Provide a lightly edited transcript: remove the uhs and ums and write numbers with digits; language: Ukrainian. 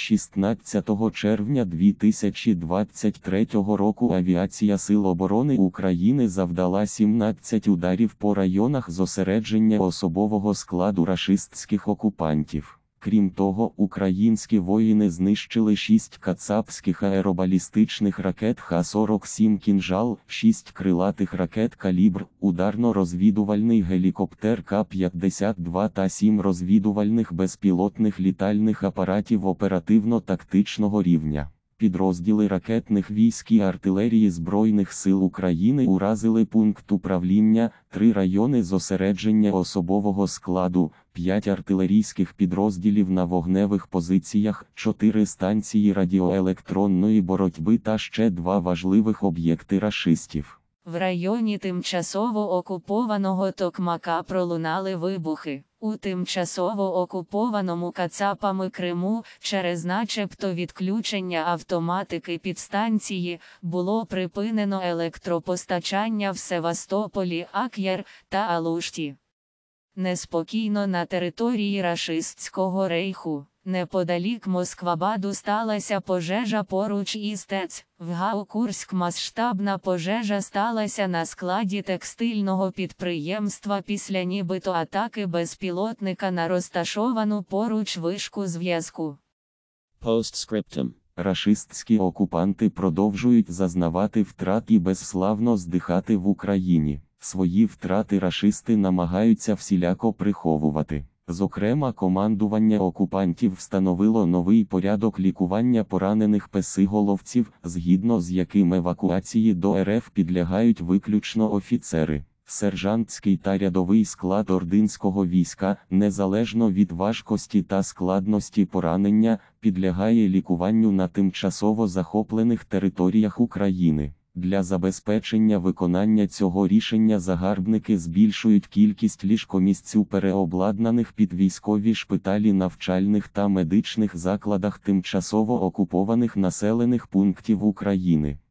16 червня 2023 року авіація Сил оборони України завдала 17 ударів по районах зосередження особового складу рашистських окупантів. Крім того, українські воїни знищили 6 кацапських аеробалістичних ракет Х-47 «Кінжал», 6 крилатих ракет «Калібр», ударно-розвідувальний гелікоптер К-52 та 7 розвідувальних безпілотних літальних апаратів оперативно-тактичного рівня. Підрозділи ракетних військ і артилерії Збройних сил України уразили пункт управління, 3 райони зосередження особового складу, 5 артилерійських підрозділів на вогневих позиціях, 4 станції радіоелектронної боротьби та ще 2 важливих об'єкти рашистів. В районі тимчасово окупованого Токмака пролунали вибухи. У тимчасово окупованому кацапами Криму, через начебто відключення автоматики підстанції, було припинено електропостачання в Севастополі, Ак'яр та Алушті. Неспокійно на території рашистського рейху. Неподалік Москвабаду сталася пожежа поруч із ТЕЦ. В ГАО Курськ масштабна пожежа сталася на складі текстильного підприємства після нібито атаки безпілотника на розташовану поруч вишку зв'язку. Постскриптум. Рашистські окупанти продовжують зазнавати втрат і безславно здихати в Україні. Свої втрати рашисти намагаються всіляко приховувати. Зокрема, командування окупантів встановило новий порядок лікування поранених песиголовців, згідно з яким евакуації до РФ підлягають виключно офіцери. Сержантський та рядовий склад ординського війська, незалежно від важкості та складності поранення, підлягає лікуванню на тимчасово захоплених територіях України. Для забезпечення виконання цього рішення загарбники збільшують кількість ліжкомісць у переобладнаних під військові шпиталі навчальних та медичних закладах тимчасово окупованих населених пунктів України.